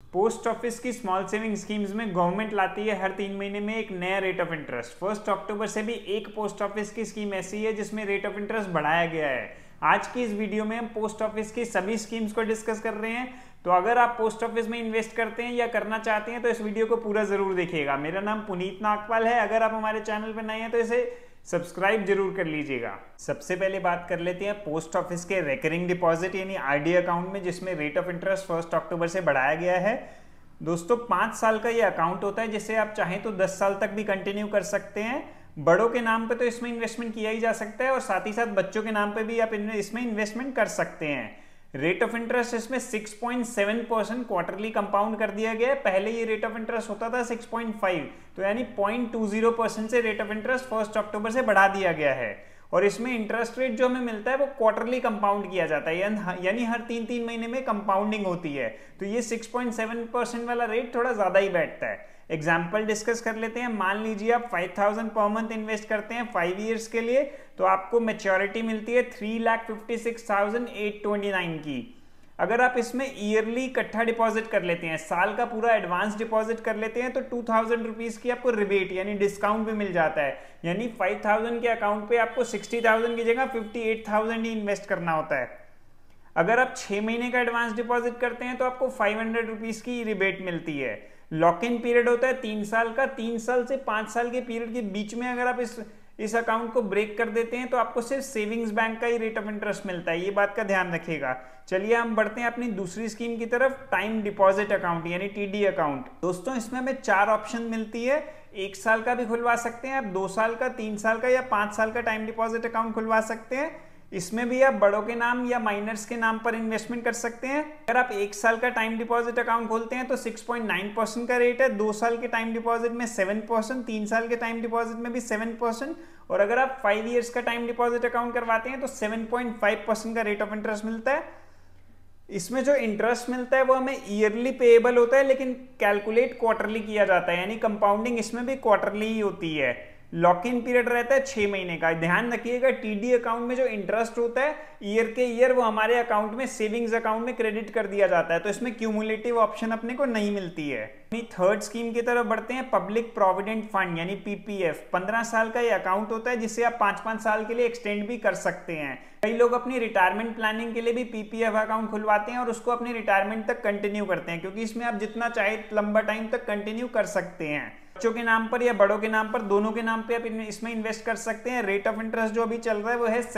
Post office की small saving schemes में government लाती है हर 3 महीने में एक नया रेट ऑफ इंटरेस्ट। 1 अक्टूबर से भी एक पोस्ट ऑफिस की स्कीम ऐसी है जिसमें रेट ऑफ इंटरेस्ट बढ़ाया गया है। आज की इस वीडियो में हम पोस्ट ऑफिस की सभी स्कीम्स को डिस्कस कर रहे हैं। तो अगर आप पोस्ट ऑफिस में इन्वेस्ट करते हैं या करना चाहते हैं तो इस वीडियो को पूरा जरूर देखिएगा। मेरा नाम पुनीत नागपाल है। अगर आप हमारे चैनल पर नए हैं तो इसे सब्सक्राइब जरूर कर लीजिएगा। सबसे पहले बात कर लेते हैं पोस्ट ऑफिस के रेकरिंग डिपॉजिट यानी आरडी अकाउंट में, जिसमें रेट ऑफ इंटरेस्ट 1 अक्टूबर से बढ़ाया गया है। दोस्तों 5 साल का ये अकाउंट होता है जिसे आप चाहें तो 10 साल तक भी कंटिन्यू कर सकते हैं। बड़ों के नाम पे तो इसमें इन्वेस्टमेंट किया ही जा सकता है और साथ ही साथ बच्चों के नाम पे भी आप इसमें इन्वेस्टमेंट कर सकते हैं। रेट ऑफ इंटरेस्ट इसमें 6.7% क्वार्टरली कंपाउंड कर दिया गया है। पहले ये रेट ऑफ इंटरेस्ट होता था 6.5, तो यानी 0.20% से रेट ऑफ इंटरेस्ट 1 अक्टूबर से बढ़ा दिया गया है। और इसमें इंटरेस्ट रेट जो हमें मिलता है वो क्वार्टरली कंपाउंड किया जाता है, यानी हर 3-3 महीने में कंपाउंडिंग होती है। तो ये 6.7% वाला रेट थोड़ा ज्यादा ही बैठता है। एग्जाम्पल डिस्कस कर लेते हैं। मान लीजिए आप 5,000 पर मंथ इन्वेस्ट करते हैं 5 ईयर्स के लिए, तो आपको मैच्योरिटी मिलती है 3,56,829 की। अगर आप इसमें ईयरली इकट्ठा डिपॉजिट कर लेते हैं, साल का पूरा एडवांस डिपॉजिट कर लेते हैं, तो 2,000 रुपीज की आपको रिबेट यानी डिस्काउंट भी मिल जाता है। यानी 5,000 के अकाउंट पे आपको 60,000 की जगह 58,000 ही इन्वेस्ट करना होता है। अगर आप 6 महीने का एडवांस डिपॉजिट करते हैं तो आपको 500 रुपीज की रिबेट मिलती है। लॉक इन पीरियड होता है 3 साल का। 3 साल से 5 साल के पीरियड के बीच में अगर आप इस अकाउंट को ब्रेक कर देते हैं तो आपको सिर्फ सेविंग्स बैंक का ही रेट ऑफ इंटरेस्ट मिलता है। ये बात का ध्यान रखिएगा। चलिए हम बढ़ते हैं अपनी दूसरी स्कीम की तरफ, टाइम डिपॉजिट अकाउंट यानी टीडी अकाउंट। दोस्तों इसमें हमें 4 ऑप्शन मिलती है। 1 साल का भी खुलवा सकते हैं आप, 2 साल का, 3 साल का या 5 साल का टाइम डिपॉजिट अकाउंट खुलवा सकते हैं। इसमें भी आप बड़ों के नाम या माइनर्स के नाम पर इन्वेस्टमेंट कर सकते हैं। अगर आप 1 साल का टाइम डिपॉजिट अकाउंट खोलते हैं तो 6.9% का रेट है। 2 साल के टाइम डिपॉजिट में 7%, 3 साल के टाइम डिपॉजिट में भी 7%, और अगर आप 5 ईयर्स का टाइम डिपॉजिट अकाउंट करवाते हैं तो 7.5% का रेट ऑफ इंटरेस्ट मिलता है। इसमें जो इंटरेस्ट मिलता है वो हमें ईयरली पेएबल होता है, लेकिन कैलकुलेट क्वार्टरली किया जाता है, यानी कंपाउंडिंग इसमें भी क्वार्टरली ही होती है। लॉक इन पीरियड रहता है 6 महीने का। ध्यान रखिएगा टीडी अकाउंट में जो इंटरेस्ट होता है ईयर के ईयर वो हमारे अकाउंट में, सेविंग्स अकाउंट में क्रेडिट कर दिया जाता है, तो इसमें क्यूमुलेटिव ऑप्शन अपने को नहीं मिलती है। थर्ड स्कीम की तरफ बढ़ते हैं, पब्लिक प्रोविडेंट फंड यानी पीपीएफ। 15 साल का ये अकाउंट होता है जिसे आप 5-5 साल के लिए एक्सटेंड भी कर सकते हैं। कई लोग अपनी रिटायरमेंट प्लानिंग के लिए भी पीपीएफ अकाउंट खुलवाते हैं और उसको अपनी रिटायरमेंट तक कंटिन्यू करते हैं, क्योंकि इसमें आप जितना चाहे लंबा टाइम तक कंटिन्यू कर सकते हैं। बच्चों के नाम पर या बड़ों के नाम पर, दोनों के नाम पे आप इसमें इन्वेस्ट कर सकते हैं। रेट ऑफ इंटरेस्ट जो अभी चल रहा है वो है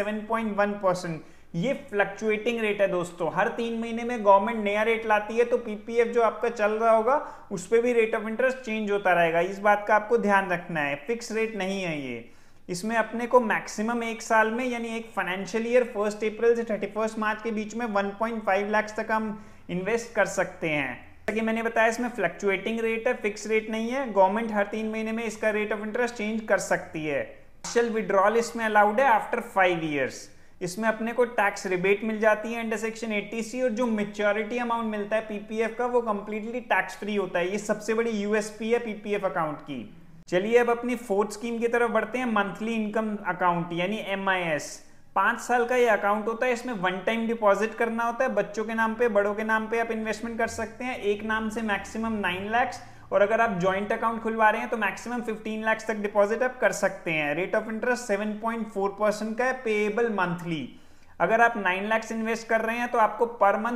7.1%। ये फ्लक्चुएटिंग रेट है दोस्तों। हर 3 महीने में गवर्नमेंट नया रेट लाती है, तो पीपीएफ जो आपका चल रहा होगा उस पर भी रेट ऑफ इंटरेस्ट चेंज होता रहेगा। इस बात का आपको ध्यान रखना है, फिक्स रेट नहीं है ये। इसमें अपने को मैक्सिमम 1 साल में यानी एक फाइनेंशियल ईयर 1 अप्रैल से 31 मार्च के बीच में 1.5 लाख तक हम इन्वेस्ट कर सकते हैं। जैसा कि मैंने बताया इसमें फ्लक्चुएटिंग रेट है, फिक्स रेट नहीं है। गवर्नमेंट हर 3 महीने में इसका रेट ऑफ इंटरेस्ट चेंज कर सकती है। पार्शियल विड्रॉल इसमें अलाउड है आफ्टर 5 ईयर्स। इसमें अपने को टैक्स रिबेट मिल जाती है अंडर सेक्शन 80C, और जो मैच्योरिटी अमाउंट मिलता है पीपीएफ का वो कंप्लीटली टैक्स फ्री होता है। ये सबसे बड़ी यूएसपी है पीपीएफ अकाउंट की। चलिए अब अपनी फोर्थ स्कीम की तरफ बढ़ते हैं, मंथली इनकम अकाउंट यानी MIS। 5 साल का ये अकाउंट होता है। इसमें 1 टाइम डिपॉजिट करना होता है। बच्चों के नाम पे, बड़ों के नाम पे आप इन्वेस्टमेंट कर सकते हैं। एक नाम से मैक्सिमम 9 लाख, और अगर आप जॉइंट अकाउंट खुलवा रहे हैं तो मैक्सिमम 15 लाख तक डिपॉजिट आप कर सकते हैं। रेट ऑफ इंटरेस्ट 7.4% का है, पेएबल मंथली। अगर आप 9 लाख इन्वेस्ट कर रहे हैं तो आपको पर मंथ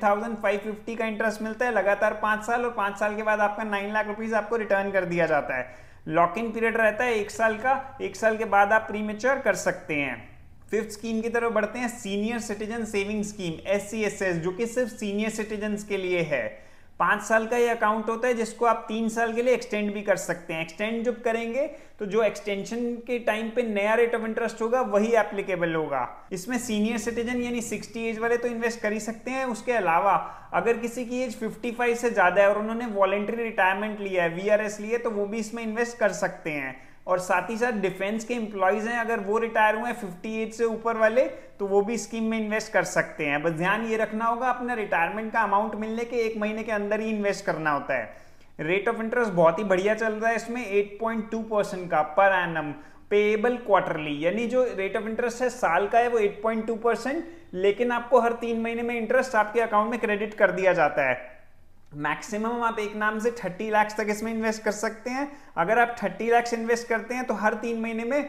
5,550 का इंटरेस्ट मिलता है लगातार 5 साल, और 5 साल के बाद आपका 9 लाख रुपीज आपको रिटर्न कर दिया जाता है। लॉक इन पीरियड रहता है 1 साल का। 1 साल के बाद आप प्रीमेच्योर कर सकते हैं। फिफ्थ स्कीम की तरफ बढ़ते हैं, senior citizen saving scheme SCSS, जो कि सिर्फ सीनियर सिटीजन के लिए है। 5 साल का ये अकाउंट होता है जिसको आप 3 साल के लिए एक्सटेंड भी कर सकते हैं। एक्सटेंड जब करेंगे तो जो एक्सटेंशन के टाइम पे नया रेट ऑफ इंटरेस्ट होगा वही एप्लीकेबल होगा। इसमें सीनियर सिटीजन यानी 60 एज वाले तो इन्वेस्ट कर ही सकते हैं। उसके अलावा अगर किसी की एज 55 से ज्यादा है और उन्होंने वॉलेंटरी रिटायरमेंट लिया है, VRS लिए, तो वो भी इसमें इन्वेस्ट कर सकते हैं। और साथ ही साथ डिफेंस के एम्प्लॉयज हैं, अगर वो रिटायर हुए हैं 58 से ऊपर वाले, तो वो भी स्कीम में इन्वेस्ट कर सकते हैं। बस ध्यान ये रखना होगा अपना रिटायरमेंट का अमाउंट मिलने के 1 महीने के अंदर ही इन्वेस्ट करना होता है। रेट ऑफ इंटरेस्ट बहुत ही बढ़िया चल रहा है इसमें, 8.2% का पर एनम, पेएबल क्वार्टरली। यानी जो रेट ऑफ इंटरेस्ट है साल का है वो 8.2%, लेकिन आपको हर 3 महीने में इंटरेस्ट आपके अकाउंट में क्रेडिट कर दिया जाता है। मैक्सिमम आप एक नाम से 30 लाख तक इसमें इन्वेस्ट कर सकते हैं। अगर आप 30 लाख इन्वेस्ट करते हैं तो हर 3 महीने में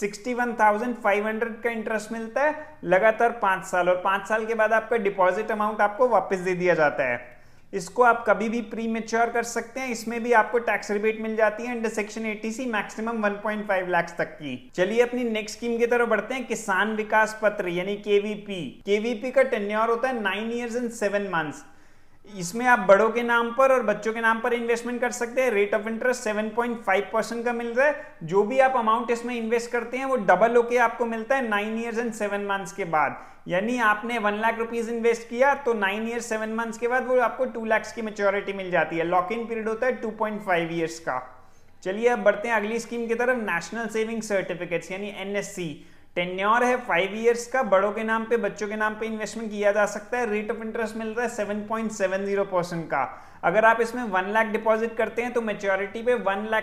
61,500 का इंटरेस्ट मिलता है लगातार 5 साल, और 5 साल के बाद आपका डिपॉजिट अमाउंट आपको वापस दे दिया जाता है। इसको आप कभी भी प्री मैच्योर कर सकते हैं। इसमें भी आपको टैक्स रिबेट मिल जाती है under section 80C maximum 1.5 lakh तक की। चलिए अपनी नेक्स्ट स्कीम की तरफ बढ़ते हैं, किसान विकास पत्र यानी केवीपी। केवीपी का टेन्योर होता है 9 ईयर्स एंड 7 मंथ्स। इसमें आप बड़ों के नाम पर और बच्चों के नाम पर इन्वेस्टमेंट कर सकते हैं। रेट ऑफ इंटरेस्ट 7.5% का मिल रहा है। जो भी आप अमाउंट इसमें इन्वेस्ट करते हैं वो डबल होके आपको मिलता है 9 ईयर्स एंड 7 मंथ्स के बाद। यानी आपने 1 लाख रुपीज इन्वेस्ट किया तो 9 ईयर्स 7 मंथ्स के बाद वो आपको 2 लाख की मैच्योरिटी मिल जाती है। लॉक इन पीरियड होता है 2.5 ईयर्स का। चलिए अब बढ़ते हैं अगली स्कीम की तरफ, नेशनल सेविंग सर्टिफिकेट्स यानी NSC। टेन्योर है 5 ईयर्स का। बड़ों के नाम पे बच्चों के नाम पे इन्वेस्टमेंट किया जा सकता है। रेट ऑफ इंटरेस्ट मिल रहा है 7.70% का। अगर आप इसमें 1 लाख डिपॉजिट करते हैं तो मैच्योरिटी पे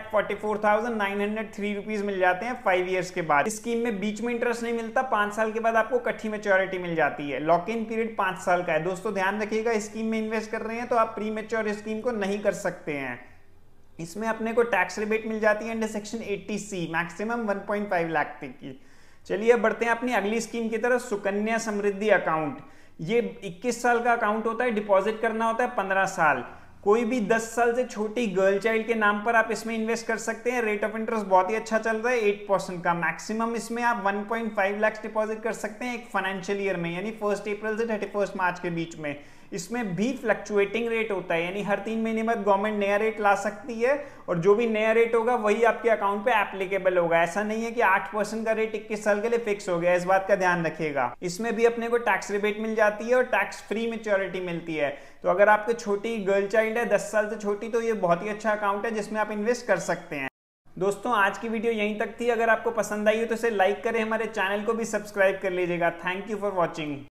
1,44,903 रुपीज मिल जाते हैं 5 ईयर्स के बाद। इस स्कीम में बीच में इंटरेस्ट नहीं मिलता, 5 साल के बाद आपको इकट्ठी मैच्योरिटी मिल जाती है। लॉक इन पीरियड 5 साल का है। दोस्तों ध्यान रखिएगा, इस स्कीम में इन्वेस्ट कर रहे हैं तो आप प्री मैच्योर स्कीम को नहीं कर सकते हैं। इसमें अपने को टैक्स रिबेट मिल जाती है under section 80C maximum 1.5 lakh तक की। चलिए अब बढ़ते हैं अपनी अगली स्कीम की तरफ, सुकन्या समृद्धि अकाउंट। ये 21 साल का अकाउंट होता है, डिपॉजिट करना होता है 15 साल। कोई भी 10 साल से छोटी गर्ल चाइल्ड के नाम पर आप इसमें इन्वेस्ट कर सकते हैं। रेट ऑफ इंटरेस्ट बहुत ही अच्छा चल रहा है 8% का। मैक्सिमम इसमें आप 1.5 लाख डिपॉजिट कर सकते हैं एक फाइनेंशियल ईयर में, यानी 1 अप्रैल से 31 मार्च के बीच में। इसमें भी फ्लक्चुएटिंग रेट होता है, यानी हर 3 महीने बाद गवर्नमेंट नया रेट ला सकती है और जो भी नया रेट होगा वही आपके अकाउंट पे एप्लीकेबल होगा। ऐसा नहीं है कि 8% का रेट 21 साल के लिए फिक्स हो गया, इस बात का ध्यान रखिएगा। इसमें भी अपने को टैक्स रिबेट मिल जाती है और टैक्स फ्री मैच्योरिटी मिलती है। तो अगर आपकी छोटी गर्ल चाइल्ड है 10 साल से छोटी, तो ये बहुत ही अच्छा अकाउंट है जिसमें आप इन्वेस्ट कर सकते हैं। दोस्तों आज की वीडियो यहीं तक थी। अगर आपको पसंद आई हो तो इसे लाइक करें, हमारे चैनल को भी सब्सक्राइब कर लीजिएगा। Thank you for watching.